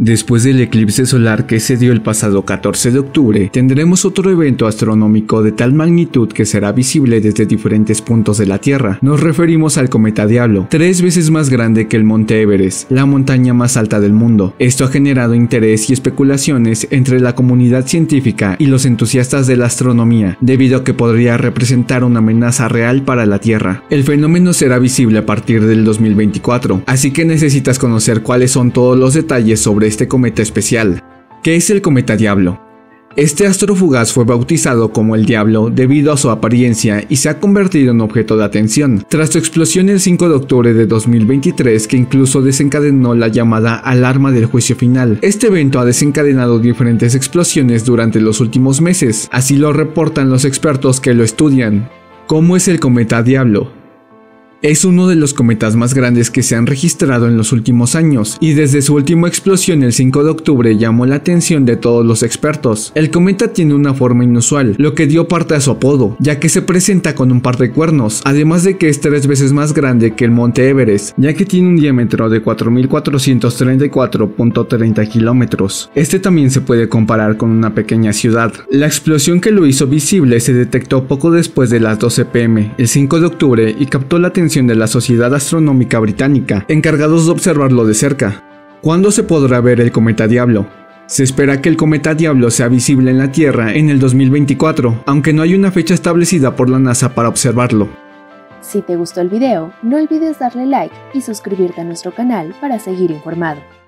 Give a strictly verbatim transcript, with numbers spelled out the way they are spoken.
Después del eclipse solar que se dio el pasado catorce de octubre, tendremos otro evento astronómico de tal magnitud que será visible desde diferentes puntos de la Tierra. Nos referimos al cometa Diablo, tres veces más grande que el Monte Everest, la montaña más alta del mundo. Esto ha generado interés y especulaciones entre la comunidad científica y los entusiastas de la astronomía, debido a que podría representar una amenaza real para la Tierra. El fenómeno será visible a partir del dos mil veinticuatro, así que necesitas conocer cuáles son todos los detalles sobre este cometa especial. ¿Qué es el cometa Diablo? Este astro fugaz fue bautizado como el Diablo debido a su apariencia y se ha convertido en objeto de atención, tras su explosión el cinco de octubre de dos mil veintitrés, que incluso desencadenó la llamada alarma del juicio final. Este evento ha desencadenado diferentes explosiones durante los últimos meses, así lo reportan los expertos que lo estudian. ¿Cómo es el cometa Diablo? Es uno de los cometas más grandes que se han registrado en los últimos años, y desde su última explosión el cinco de octubre llamó la atención de todos los expertos. El cometa tiene una forma inusual, lo que dio parte a su apodo, ya que se presenta con un par de cuernos, además de que es tres veces más grande que el Monte Everest, ya que tiene un diámetro de cuatro mil cuatrocientos treinta y cuatro punto treinta kilómetros. Este también se puede comparar con una pequeña ciudad. La explosión que lo hizo visible se detectó poco después de las doce pe eme, el cinco de octubre, y captó la atención de la Sociedad Astronómica Británica, encargados de observarlo de cerca. ¿Cuándo se podrá ver el cometa Diablo? Se espera que el cometa Diablo sea visible en la Tierra en el dos mil veinticuatro, aunque no hay una fecha establecida por la NASA para observarlo. Si te gustó el video, no olvides darle like y suscribirte a nuestro canal para seguir informado.